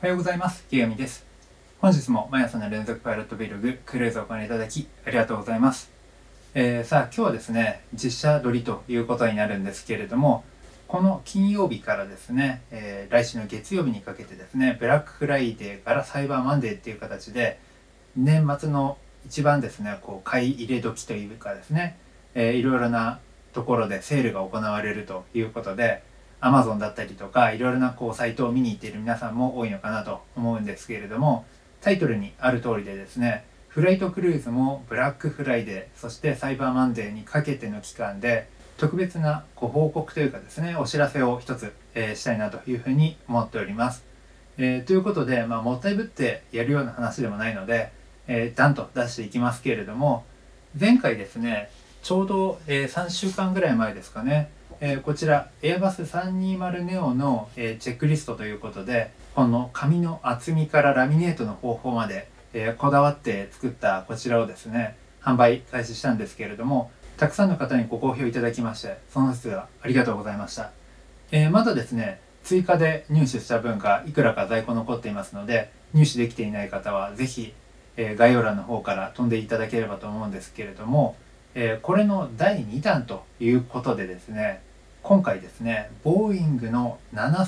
おはようございます。池上です。本日も毎朝の連続パイロット Vlog クルーズをご覧いただきありがとうございます。さあ今日はですね、実写撮りということになるんですけれども、この金曜日からですね、来週の月曜日にかけてですね、ブラックフライデーからサイバーマンデーっていう形で、年末の一番ですね、買い入れ時というかですね、いろいろなところでセールが行われるということで、Amazon だったりとかいろいろなサイトを見に行っている皆さんも多いのかなと思うんですけれども、タイトルにある通りでですね、フライトクルーズもブラックフライデー、そしてサイバーマンデーにかけての期間で特別な報告というかですね、お知らせを一つ、したいなというふうに思っております。ということで、もったいぶってやるような話でもないので、ダンと出していきますけれども、前回ですね、ちょうど、3週間ぐらい前ですかね、こちら Airbus 320 Neo の、チェックリストということで、この紙の厚みからラミネートの方法まで、こだわって作ったこちらをですね、販売開始したんですけれども、たくさんの方にご好評いただきまして、その説はありがとうございました。まだですね、追加で入手した分がいくらか在庫残っていますので、入手できていない方はぜひ、概要欄の方から飛んでいただければと思うんですけれども、これの第2弾ということでですね、今回ですね、ボーイングの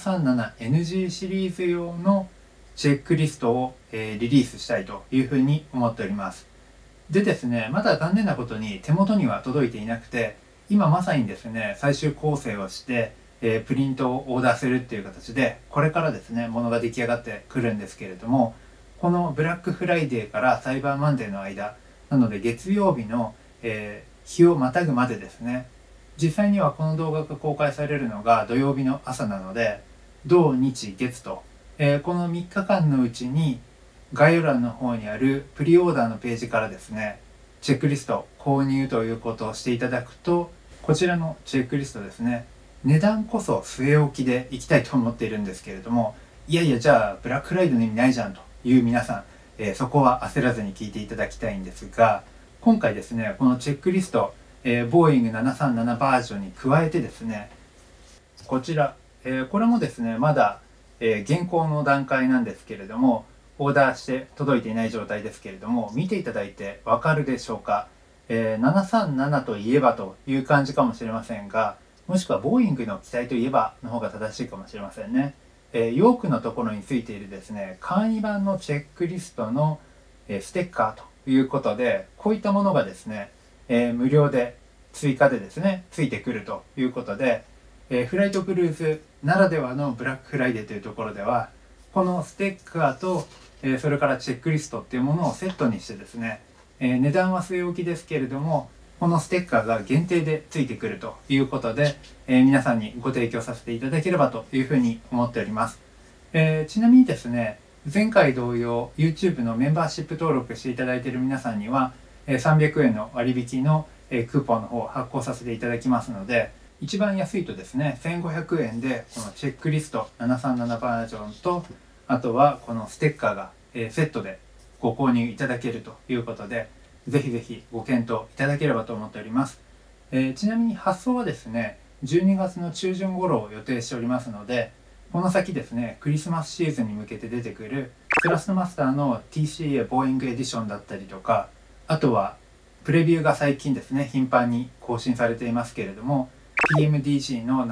737NG シリーズ用のチェックリストを、リリースしたいというふうに思っております。でですね、まだ残念なことに手元には届いていなくて、今まさにですね、最終構成をして、プリントをオーダーするっていう形で、これからですね、ものが出来上がってくるんですけれども、このブラックフライデーからサイバーマンデーの間、なので月曜日の、日をまたぐまでですね、実際にはこの動画が公開されるのが土曜日の朝なので、土日月と、この3日間のうちに概要欄の方にあるプリオーダーのページからですね、チェックリスト購入ということをしていただくと、こちらのチェックリストですね、値段こそ据え置きでいきたいと思っているんですけれども、いやいやじゃあブラックフライデーの意味ないじゃんという皆さん、そこは焦らずに聞いていただきたいんですが、今回ですね、このチェックリスト、ボーイング737バージョンに加えてですね、こちら、これもですね、まだ、現行の段階なんですけれども、オーダーして届いていない状態ですけれども、見ていただいてわかるでしょうか。737といえばという感じかもしれませんが、もしくはボーイングの機体といえばの方が正しいかもしれませんね。ヨークのところについているですね、簡易版のチェックリストの、ステッカーということで、こういったものがですね、無料で追加でですね、ついてくるということで、フライトクルーズならではのブラックフライデーというところでは、このステッカーと、それからチェックリストっていうものをセットにしてですね、値段は据え置きですけれども、このステッカーが限定でついてくるということで、皆さんにご提供させていただければというふうに思っております。ちなみにですね、前回同様 YouTube のメンバーシップ登録していただいている皆さんには、300円の割引のクーポンの方を発行させていただきますので、一番安いとですね、1500円でこのチェックリスト737バージョンと、あとはこのステッカーがセットでご購入いただけるということで、ぜひぜひご検討いただければと思っております。ちなみに発送はですね、12月の中旬頃を予定しておりますので、この先ですね、クリスマスシーズンに向けて出てくるスラストマスターの TCA ボーイングエディションだったりとか、あとはプレビューが最近ですね、頻繁に更新されていますけれども、PMDG の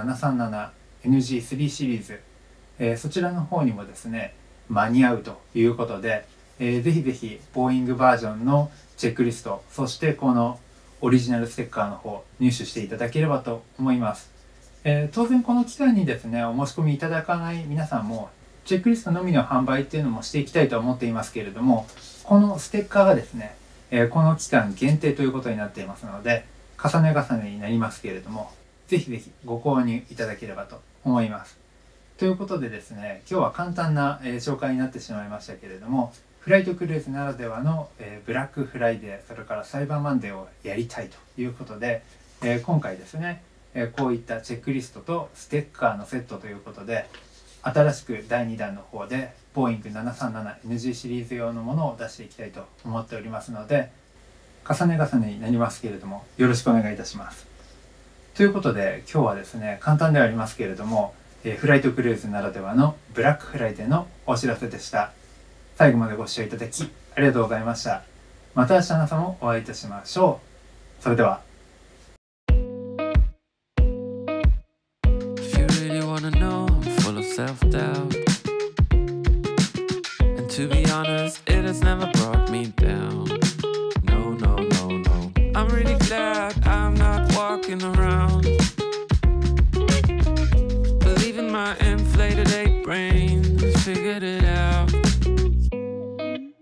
737NG3 シリーズ、そちらの方にもですね、間に合うということで、ぜひぜひボーイングバージョンのチェックリスト、そしてこのオリジナルステッカーの方入手していただければと思います。当然この期間にですね、お申し込みいただかない皆さんもチェックリストのみの販売っていうのもしていきたいと思っていますけれども、このステッカーがですね、この期間限定ということになっていますので、重ね重ねになりますけれども、ぜひぜひご購入いただければと思います。ということでですね、今日は簡単な、紹介になってしまいましたけれども、フライトクルーズならではの、ブラックフライデー、それからサイバーマンデーをやりたいということで、今回ですね、こういったチェックリストとステッカーのセットということで、新しく第2弾の方でボーイング 737NG シリーズ用のものを出していきたいと思っておりますので、重ね重ねになりますけれどもよろしくお願いいたします。ということで今日はですね、簡単ではありますけれども、 フライトクルーズならではのブラックフライデーのお知らせでした。最後までご視聴いただきありがとうございました。また明日の朝もお会いいたしましょう。それでは。 To be honest, it has never brought me down. No, no, no, no. I'm really glad I'm not walking around